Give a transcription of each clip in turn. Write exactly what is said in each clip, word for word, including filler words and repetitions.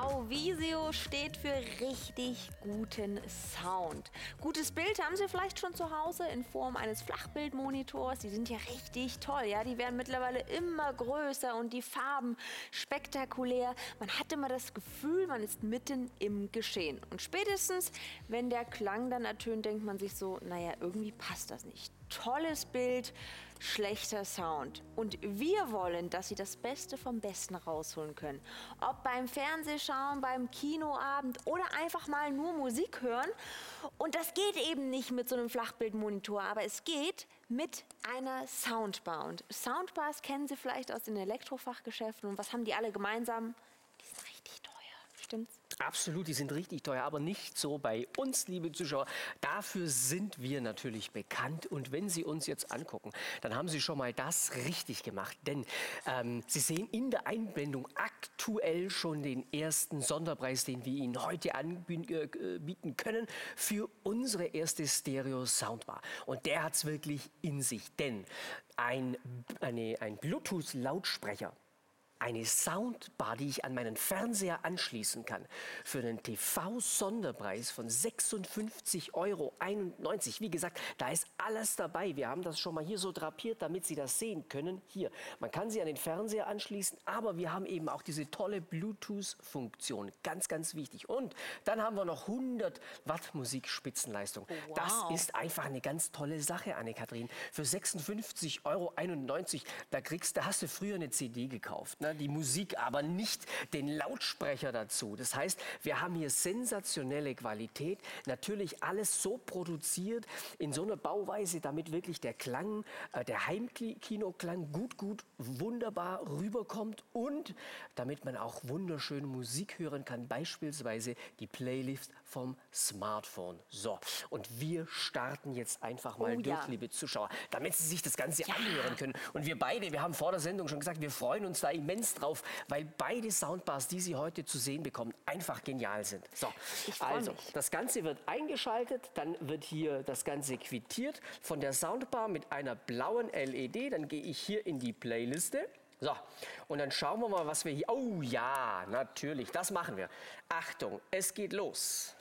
Auvisio steht für richtig guten Sound. Gutes Bild haben Sie vielleicht schon zu Hause in Form eines Flachbildmonitors. Die sind ja richtig toll, ja. Die werden mittlerweile immer größer und die Farben spektakulär. Man hat immer das Gefühl, man ist mitten im Geschehen. Und spätestens, wenn der Klang dann ertönt, denkt man sich so, naja, irgendwie passt das nicht. Tolles Bild, schlechter Sound. Und wir wollen, dass Sie das Beste vom Besten rausholen können. Ob beim Fernsehschauen, beim Kinoabend oder einfach mal nur Musik hören. Und das geht eben nicht mit so einem Flachbildmonitor, aber es geht mit einer Soundbar. Und Soundbars kennen Sie vielleicht aus den Elektrofachgeschäften. Und was haben die alle gemeinsam? Die sind richtig teuer, stimmt's? Absolut, die sind richtig teuer, aber nicht so bei uns, liebe Zuschauer. Dafür sind wir natürlich bekannt. Und wenn Sie uns jetzt angucken, dann haben Sie schon mal das richtig gemacht. Denn ähm, Sie sehen in der Einblendung aktuell schon den ersten Sonderpreis, den wir Ihnen heute anbieten können für unsere erste Stereo-Soundbar. Und der hat es wirklich in sich, denn ein, eine, ein Bluetooth-Lautsprecher, eine Soundbar, die ich an meinen Fernseher anschließen kann, für einen T V-Sonderpreis von sechsundfünfzig Euro einundneunzig. Wie gesagt, da ist alles dabei. Wir haben das schon mal hier so drapiert, damit Sie das sehen können. Hier, man kann sie an den Fernseher anschließen, aber wir haben eben auch diese tolle Bluetooth-Funktion. Ganz, ganz wichtig. Und dann haben wir noch hundert Watt Musikspitzenleistung. Wow. Das ist einfach eine ganz tolle Sache, Anne-Kathrin. Für sechsundfünfzig Euro einundneunzig, da kriegst, da hast du früher eine C D gekauft, ne? Die Musik, aber nicht den Lautsprecher dazu. Das heißt, wir haben hier sensationelle Qualität. Natürlich alles so produziert in so einer Bauweise, damit wirklich der Klang, äh, der Heimkinoklang gut, gut, wunderbar rüberkommt und damit man auch wunderschöne Musik hören kann, beispielsweise die Playlist vom Smartphone. So, und wir starten jetzt einfach mal oh, durch, ja. liebe Zuschauer, damit Sie sich das Ganze ja. anhören können. Und wir beide, wir haben vor der Sendung schon gesagt, wir freuen uns da immens drauf, weil beide Soundbars, die Sie heute zu sehen bekommen, einfach genial sind. So, also, mich. das Ganze wird eingeschaltet, dann wird hier das Ganze quittiert von der Soundbar mit einer blauen L E D. Dann gehe ich hier in die Playliste. So, und dann schauen wir mal, was wir hier... Oh ja, natürlich, das machen wir. Achtung, es geht los.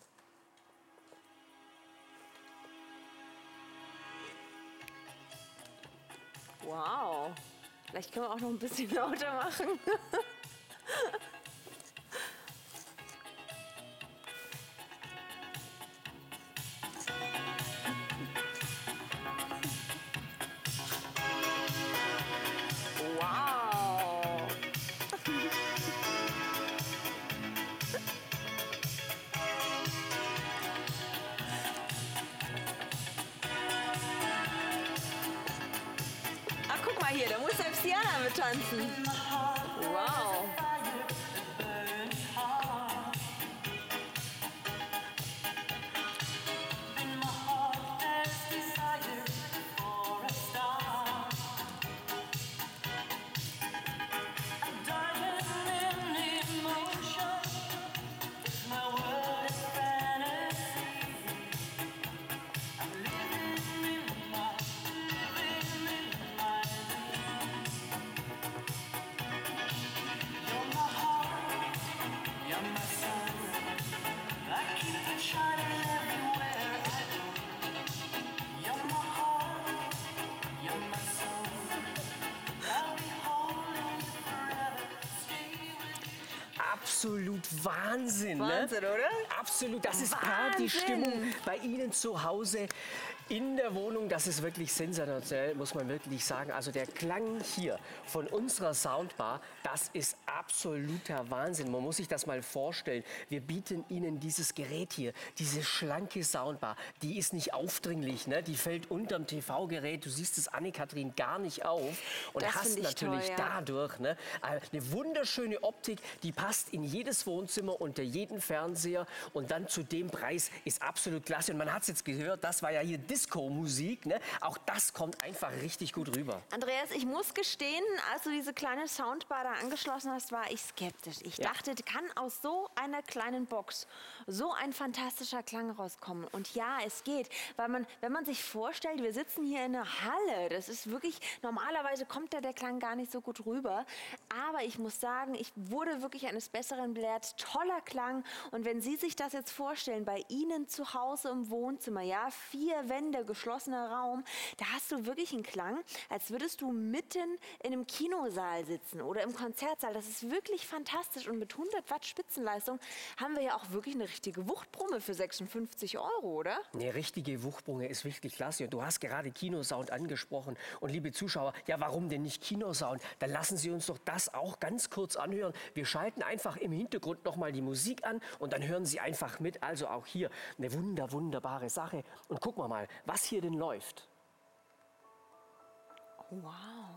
Wow. Vielleicht können wir auch noch ein bisschen lauter machen. Wow. Ach, guck mal hier, da muss selbst Diana mit tanzen. Wow. Absolut Wahnsinn, Wahnsinn, ne? oder? Absolut, das ist Wahnsinn. Partystimmung bei Ihnen zu Hause in der Wohnung. Das ist wirklich sensationell, muss man wirklich sagen. Also der Klang hier von unserer Soundbar, das ist absoluter Wahnsinn. Man muss sich das mal vorstellen. Wir bieten Ihnen dieses Gerät hier, diese schlanke Soundbar. Die ist nicht aufdringlich, ne? Die fällt unterm T V-Gerät. Du siehst es, Anne-Kathrin, gar nicht auf. Und Das hast find ich natürlich toll, ja. dadurch, ne, eine wunderschöne Optik, die passt in jedes Wohnzimmer, unter jeden Fernseher. Und dann zu dem Preis ist absolut klasse. Und man hat es jetzt gehört, das war ja hier Disco-Musik. Ne? Auch das kommt einfach richtig gut rüber. Andreas, ich muss gestehen, als du diese kleine Soundbar da angeschlossen hast, war ich skeptisch. Ich Ja. dachte, kann aus so einer kleinen Box so ein fantastischer Klang rauskommen. Und ja, es geht, weil man, wenn man sich vorstellt, wir sitzen hier in einer Halle, das ist wirklich, normalerweise kommt da der Klang gar nicht so gut rüber. Aber ich muss sagen, ich wurde wirklich eines Besseren belehrt. Toller Klang. Und wenn Sie sich das jetzt vorstellen, bei Ihnen zu Hause im Wohnzimmer, ja, vier Wände, geschlossener Raum, da hast du wirklich einen Klang, als würdest du mitten in einem Kinosaal sitzen oder im Konzertsaal. Das ist wirklich fantastisch. Und mit hundert Watt Spitzenleistung haben wir ja auch wirklich eine richtige Wuchtbrumme für sechsundfünfzig Euro, oder? Eine richtige Wuchtbrumme ist wirklich klasse. Und du hast gerade Kinosound angesprochen. Und liebe Zuschauer, ja, warum denn nicht Kinosound? Dann lassen Sie uns doch das auch ganz kurz anhören. Wir schalten einfach im Hintergrund noch mal die Musik an und dann hören Sie einfach mit. Also auch hier eine wunder, wunderbare Sache. Und gucken wir mal, was hier denn läuft. Wow.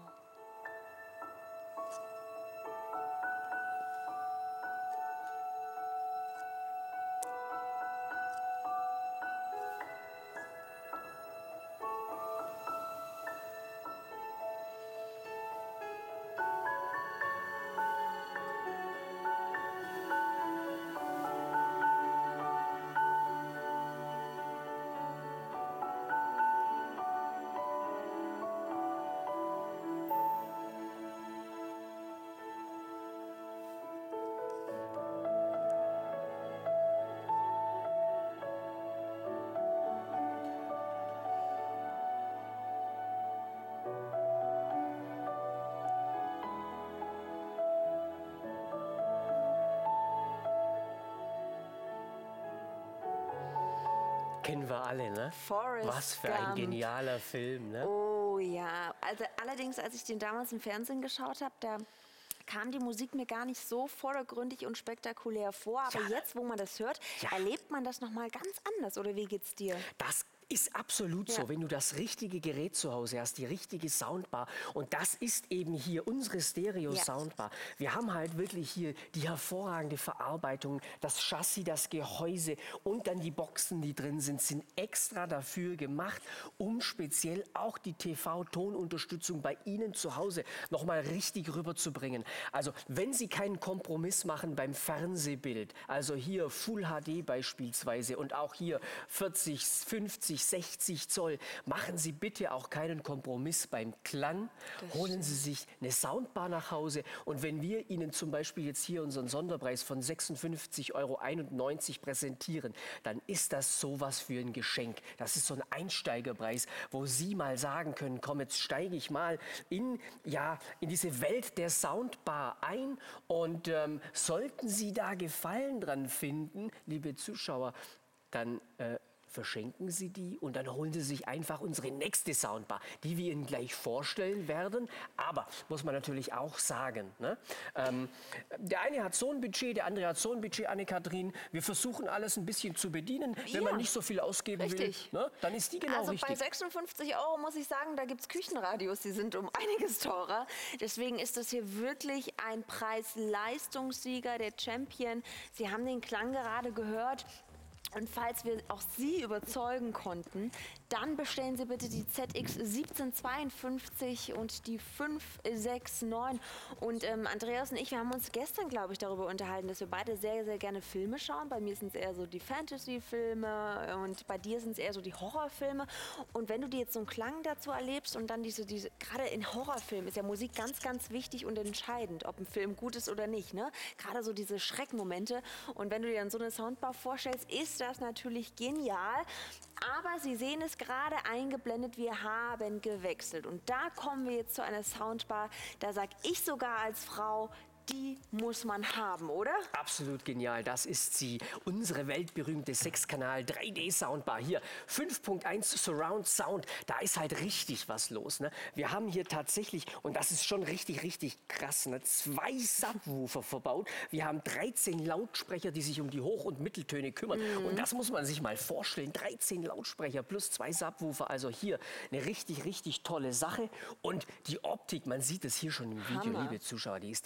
Kennen wir alle, ne? Forrest Was für ein Gump. genialer Film, ne? Oh ja, also allerdings, als ich den damals im Fernsehen geschaut habe, da kam die Musik mir gar nicht so vordergründig und spektakulär vor. Aber Ja. jetzt, wo man das hört, Ja. erlebt man das noch mal ganz anders. Oder wie geht's dir? Das ist absolut so, Ja. wenn du das richtige Gerät zu Hause hast, die richtige Soundbar. Und das ist eben hier unsere Stereo-Soundbar. Wir haben halt wirklich hier die hervorragende Verarbeitung, das Chassis, das Gehäuse und dann die Boxen, die drin sind, sind extra dafür gemacht, um speziell auch die T V-Tonunterstützung bei Ihnen zu Hause nochmal richtig rüberzubringen. Also wenn Sie keinen Kompromiss machen beim Fernsehbild, also hier Full H D beispielsweise und auch hier vierzig, fünfzig, sechzig Zoll, machen Sie bitte auch keinen Kompromiss beim Klang. Das Holen Sie sich eine Soundbar nach Hause und wenn wir Ihnen zum Beispiel jetzt hier unseren Sonderpreis von sechsundfünfzig Euro einundneunzig präsentieren, dann ist das sowas für ein Geschenk. Das ist so ein Einsteigerpreis, wo Sie mal sagen können, komm, jetzt steige ich mal in, ja, in diese Welt der Soundbar ein und ähm, sollten Sie da Gefallen dran finden, liebe Zuschauer, dann äh, verschenken Sie die und dann holen Sie sich einfach unsere nächste Soundbar, die wir Ihnen gleich vorstellen werden. Aber muss man natürlich auch sagen, ne? ähm, der eine hat so ein Budget, der andere hat so ein Budget, Anne-Kathrin. Wir versuchen alles ein bisschen zu bedienen. Wenn Ja, man nicht so viel ausgeben richtig. will, ne? Dann ist die genau Also richtig. bei sechsundfünfzig Euro muss ich sagen, da gibt es Küchenradios, die sind um einiges teurer. Deswegen ist das hier wirklich ein Preis-Leistungssieger, der Champion. Sie haben den Klang gerade gehört. Und falls wir auch Sie überzeugen konnten, dann bestellen Sie bitte die Z X siebzehn zweiundfünfzig und die fünf sechs neun. Und ähm, Andreas und ich, wir haben uns gestern, glaube ich, darüber unterhalten, dass wir beide sehr, sehr gerne Filme schauen. Bei mir sind es eher so die Fantasy-Filme und bei dir sind es eher so die Horrorfilme. Und wenn du dir jetzt so einen Klang dazu erlebst und dann diese, diese gerade in Horrorfilmen ist ja Musik ganz, ganz wichtig und entscheidend, ob ein Film gut ist oder nicht, ne? Gerade so diese Schreckmomente. Und wenn du dir dann so eine Soundbar vorstellst, ist das natürlich genial. Aber Sie sehen es gerade eingeblendet, wir haben gewechselt. Und da kommen wir jetzt zu einer Soundbar, da sage ich sogar als Frau, die muss man haben, oder? Absolut genial, das ist sie. Unsere weltberühmte Sechskanal drei D Soundbar. Hier fünf Punkt eins Surround Sound, da ist halt richtig was los. Ne? Wir haben hier tatsächlich, und das ist schon richtig, richtig krass, ne? zwei Subwoofer verbaut. Wir haben dreizehn Lautsprecher, die sich um die Hoch- und Mitteltöne kümmern. Mhm. Und das muss man sich mal vorstellen. dreizehn Lautsprecher plus zwei Subwoofer. Also hier eine richtig, richtig tolle Sache. Und die Optik, man sieht es hier schon im Video, Hammer. liebe Zuschauer, die ist der absolute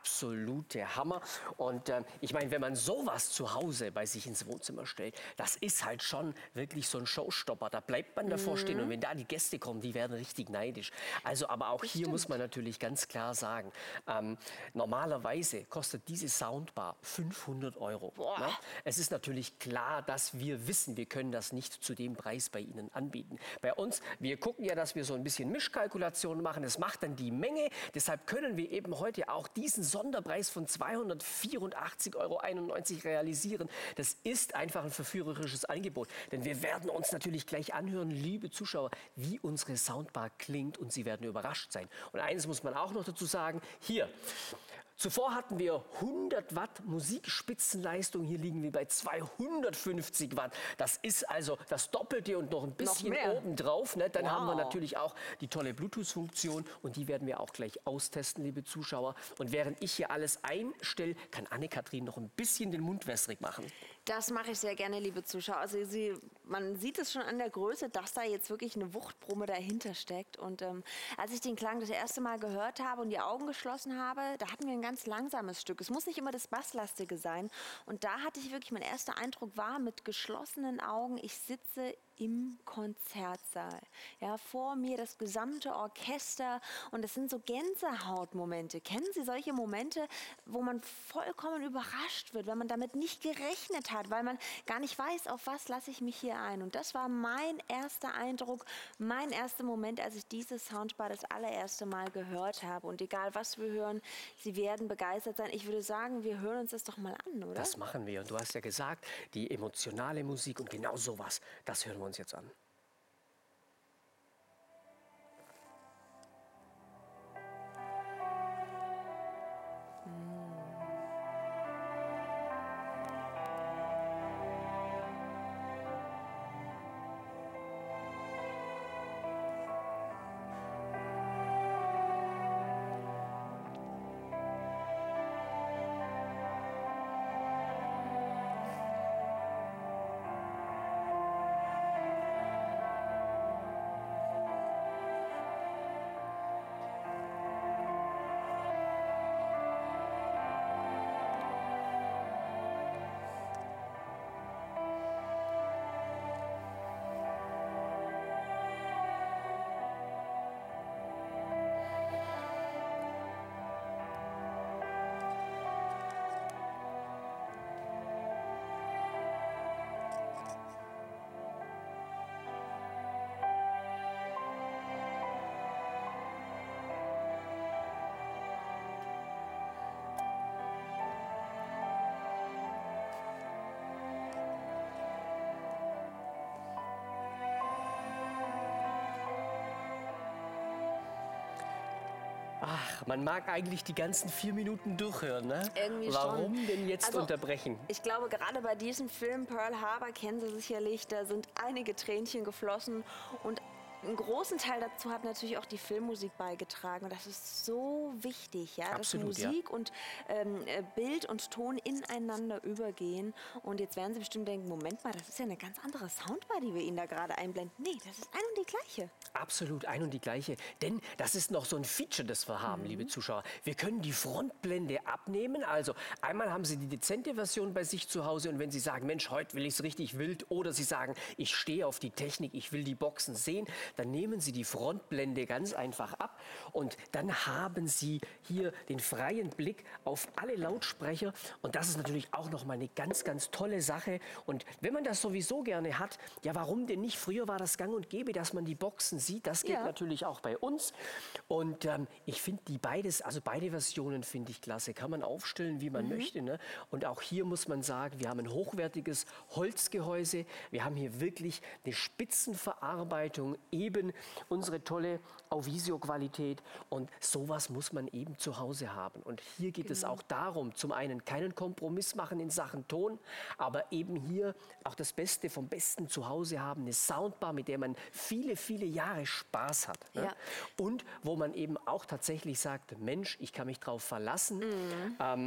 absolute Hammer. Und ähm, ich meine, wenn man sowas zu Hause bei sich ins Wohnzimmer stellt, das ist halt schon wirklich so ein Showstopper. Da bleibt man davor stehen und wenn da die Gäste kommen, die werden richtig neidisch. Also, aber auch Das hier stimmt. muss man natürlich ganz klar sagen, ähm, normalerweise kostet diese Soundbar fünfhundert Euro. Boah. Ne? Es ist natürlich klar, dass wir wissen, wir können das nicht zu dem Preis bei Ihnen anbieten. Bei uns, wir gucken ja, dass wir so ein bisschen Mischkalkulationen machen. Das macht dann die Menge. Deshalb können wir eben heute auch diesen Sonderpreis von zweihundertvierundachtzig Euro einundneunzig realisieren. Das ist einfach ein verführerisches Angebot. Denn wir werden uns natürlich gleich anhören, liebe Zuschauer, wie unsere Soundbar klingt und Sie werden überrascht sein. Und eines muss man auch noch dazu sagen, hier, zuvor hatten wir hundert Watt Musikspitzenleistung, hier liegen wir bei zweihundertfünfzig Watt. Das ist also das Doppelte und noch ein bisschen mehr. obendrauf. Ne? Dann Wow. haben wir natürlich auch die tolle Bluetooth-Funktion und die werden wir auch gleich austesten, liebe Zuschauer. Und während ich hier alles einstelle, kann Anne-Kathrin noch ein bisschen den Mund wässrig machen. Das mache ich sehr gerne, liebe Zuschauer. Also Sie, man sieht es schon an der Größe, dass da jetzt wirklich eine Wuchtbrumme dahinter steckt. Und ähm, als ich den Klang das erste Mal gehört habe und die Augen geschlossen habe, da hatten wir ein ganz langsames Stück. Es muss nicht immer das Basslastige sein. Und da hatte ich wirklich, mein erster Eindruck war, mit geschlossenen Augen, ich sitze im Konzertsaal. Ja, vor mir das gesamte Orchester und das sind so Gänsehautmomente. Kennen Sie solche Momente, wo man vollkommen überrascht wird, weil man damit nicht gerechnet hat, weil man gar nicht weiß, auf was lasse ich mich hier ein. Und das war mein erster Eindruck, mein erster Moment, als ich diese Soundbar das allererste Mal gehört habe. Und egal was wir hören, Sie werden begeistert sein. Ich würde sagen, wir hören uns das doch mal an, oder? Das machen wir. Und du hast ja gesagt, die emotionale Musik und genau sowas, das hören wir uns jetzt an. Ach, man mag eigentlich die ganzen vier Minuten durchhören, ne? Irgendwie Warum schon. denn jetzt Also, unterbrechen? Ich glaube, gerade bei diesem Film Pearl Harbor kennen Sie sicherlich, da sind einige Tränchen geflossen und einen großen Teil dazu hat natürlich auch die Filmmusik beigetragen. Und das ist so wichtig, ja, Absolut, dass Musik und ähm, äh, Bild und Ton ineinander übergehen. Und jetzt werden Sie bestimmt denken, Moment mal, das ist ja eine ganz andere Soundbar, die wir Ihnen da gerade einblenden. Nee, das ist ein und die gleiche. Absolut ein und die gleiche. Denn das ist noch so ein Feature, das wir haben, liebe Zuschauer. Wir können die Frontblende abnehmen. Also einmal haben Sie die dezente Version bei sich zu Hause und wenn Sie sagen, Mensch, heute will ich es richtig wild oder Sie sagen, ich stehe auf die Technik, ich will die Boxen sehen, dann nehmen Sie die Frontblende ganz einfach ab und dann haben Sie hier den freien Blick auf alle Lautsprecher und das ist natürlich auch noch mal eine ganz, ganz tolle Sache. Und wenn man das sowieso gerne hat, ja warum denn nicht? Früher war das gang und gäbe, dass man die Boxen sieht. Das geht Ja. natürlich auch bei uns. Und ähm, ich finde die beides, also beide Versionen finde ich klasse. Kann man aufstellen, wie man Mhm. möchte. Ne? Und auch hier muss man sagen, wir haben ein hochwertiges Holzgehäuse. Wir haben hier wirklich eine Spitzenverarbeitung, eben unsere tolle Auvisio-Qualität. Und sowas muss man eben zu Hause haben. Und hier geht es auch darum, zum einen keinen Kompromiss machen in Sachen Ton, aber eben hier auch das Beste vom Besten zu Hause haben. Eine Soundbar, mit der man viele, viele Jahre Spaß hat. Ne? Ja. Und wo man eben auch tatsächlich sagt, Mensch, ich kann mich drauf verlassen. Ähm,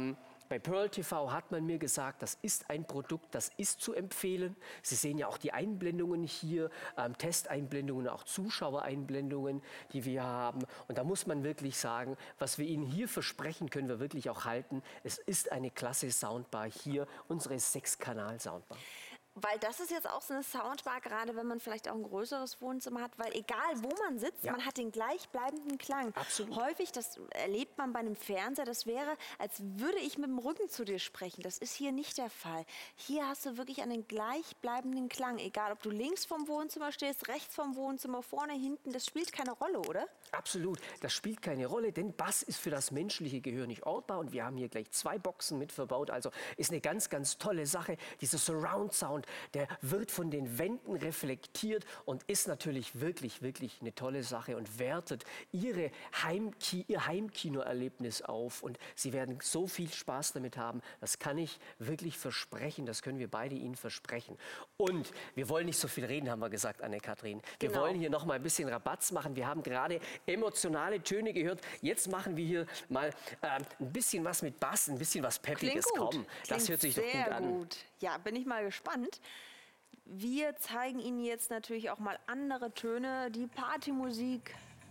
bei Pearl T V hat man mir gesagt, das ist ein Produkt, das ist zu empfehlen. Sie sehen ja auch die Einblendungen hier, ähm, Testeinblendungen, auch Zuschauereinblendungen, die wir haben. Und da muss man wirklich sagen, was wir Ihnen hier versprechen, können wir wirklich auch halten. Es ist eine klasse Soundbar hier, unsere Sechs-Kanal-Soundbar. Weil das ist jetzt auch so eine Soundbar, gerade wenn man vielleicht auch ein größeres Wohnzimmer hat, weil egal wo man sitzt, Ja. man hat den gleichbleibenden Klang. Absolut. Häufig, das erlebt man bei einem Fernseher, das wäre, als würde ich mit dem Rücken zu dir sprechen. Das ist hier nicht der Fall. Hier hast du wirklich einen gleichbleibenden Klang, egal ob du links vom Wohnzimmer stehst, rechts vom Wohnzimmer, vorne, hinten, das spielt keine Rolle, oder? Absolut, das spielt keine Rolle, denn Bass ist für das menschliche Gehör nicht ortbar und wir haben hier gleich zwei Boxen mit verbaut, also ist eine ganz, ganz tolle Sache. Dieser Surround Sound, der wird von den Wänden reflektiert und ist natürlich wirklich, wirklich eine tolle Sache und wertet Ihre Heimki Ihr Heimkinoerlebnis auf und Sie werden so viel Spaß damit haben, das kann ich wirklich versprechen, das können wir beide Ihnen versprechen. Und wir wollen nicht so viel reden, haben wir gesagt, Anne-Kathrin. Wir Genau. wollen hier noch mal ein bisschen Rabatz machen. Wir haben gerade emotionale Töne gehört. Jetzt machen wir hier mal ähm, ein bisschen was mit Bass, ein bisschen was Peppiges. Klingt gut. Komm, das Klingt hört sich doch gut sehr an. gut. Ja, bin ich mal gespannt. Wir zeigen Ihnen jetzt natürlich auch mal andere Töne, die Partymusik.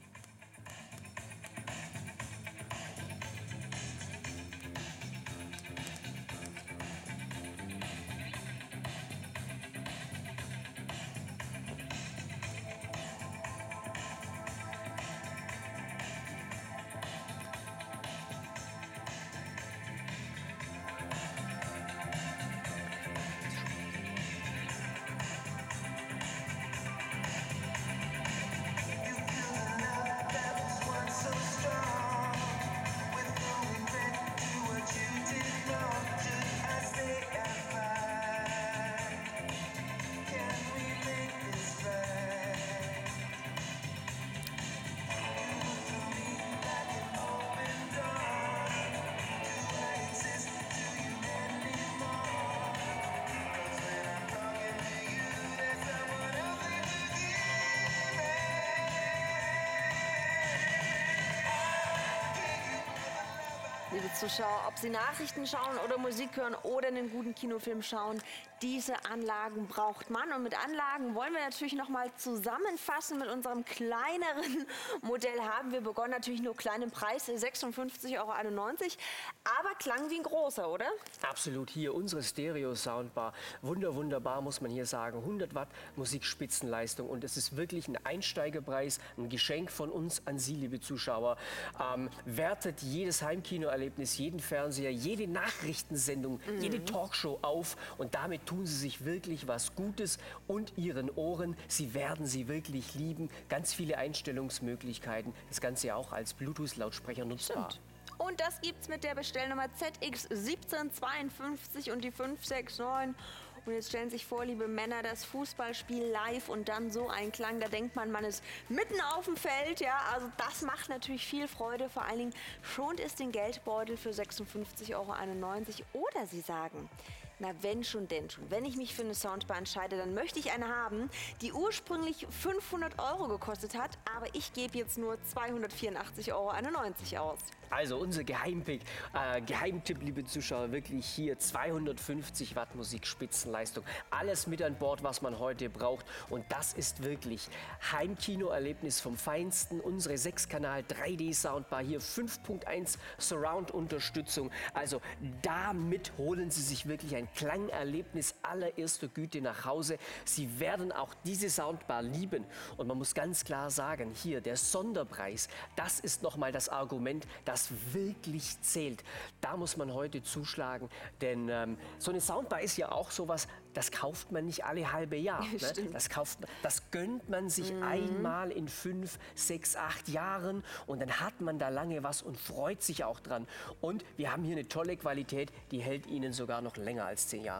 Liebe Zuschauer, ob Sie Nachrichten schauen oder Musik hören oder einen guten Kinofilm schauen, diese Anlagen braucht man. Und mit Anlagen wollen wir natürlich noch mal zusammenfassen. Mit unserem kleineren Modell haben wir begonnen, natürlich nur kleinen Preis, sechsundfünfzig Euro einundneunzig, aber klang wie ein großer, oder? Absolut, hier unsere Stereo-Soundbar. Wunder, wunderbar, muss man hier sagen. hundert Watt Musikspitzenleistung und es ist wirklich ein Einsteigerpreis, ein Geschenk von uns an Sie, liebe Zuschauer. Ähm, wertet jedes Heimkinoerlebnis, jeden Fernseher, jede Nachrichtensendung, mhm. jede Talkshow auf und damit tun Sie sich wirklich was Gutes und Ihren Ohren. Sie werden sie wirklich lieben. Ganz viele Einstellungsmöglichkeiten, das Ganze auch als Bluetooth-Lautsprecher nutzbar. Stimmt. Und das gibt's mit der Bestellnummer Z X siebzehn zweiundfünfzig und die fünf sechs neun. Und jetzt stellen Sie sich vor, liebe Männer, das Fußballspiel live und dann so ein Klang, da denkt man, man ist mitten auf dem Feld, ja, also das macht natürlich viel Freude, vor allen Dingen schont es den Geldbeutel für sechsundfünfzig Euro einundneunzig oder Sie sagen, na wenn schon, denn schon, wenn ich mich für eine Soundbar entscheide, dann möchte ich eine haben, die ursprünglich fünfhundert Euro gekostet hat, aber ich gebe jetzt nur zweihundertvierundachtzig Euro einundneunzig aus. Also unser Geheimpick, äh, Geheimtipp, liebe Zuschauer, wirklich hier zweihundertfünfzig Watt Musikspitzenleistung. Alles mit an Bord, was man heute braucht. Und das ist wirklich Heimkinoerlebnis vom Feinsten. Unsere sechs Kanal drei D Soundbar, hier fünf Punkt eins Surround-Unterstützung. Also damit holen Sie sich wirklich ein Klangerlebnis allererster Güte nach Hause. Sie werden auch diese Soundbar lieben. Und man muss ganz klar sagen, hier der Sonderpreis, das ist nochmal das Argument, das wirklich zählt. Da muss man heute zuschlagen, denn ähm, so eine Soundbar ist ja auch sowas, das kauft man nicht alle halbe Jahr. Ne? Das, kauft, das gönnt man sich mhm. einmal in fünf, sechs, acht Jahren und dann hat man da lange was und freut sich auch dran. Und wir haben hier eine tolle Qualität, die hält Ihnen sogar noch länger als zehn Jahre.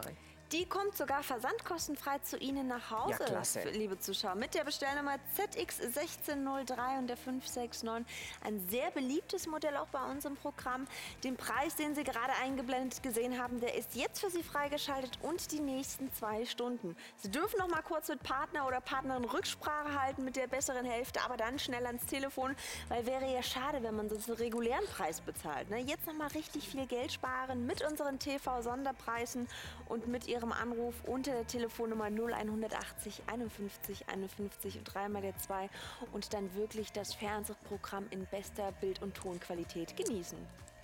Die kommt sogar versandkostenfrei zu Ihnen nach Hause, Ja, klasse. für- liebe Zuschauer. Mit der Bestellnummer Z X eins sechs null drei und der fünf sechs neun. Ein sehr beliebtes Modell auch bei uns im Programm. Den Preis, den Sie gerade eingeblendet gesehen haben, der ist jetzt für Sie freigeschaltet und die nächsten zwei Stunden. Sie dürfen noch mal kurz mit Partner oder Partnerin Rücksprache halten mit der besseren Hälfte, aber dann schnell ans Telefon, weil wäre ja schade, wenn man sonst einen regulären Preis bezahlt. Ne? Jetzt noch mal richtig viel Geld sparen mit unseren T V-Sonderpreisen und mit Ihrem Anruf unter der Telefonnummer null achtzig einundfünfzig einundfünfzig und dreimal der zwei und dann wirklich das Fernsehprogramm in bester Bild- und Tonqualität genießen.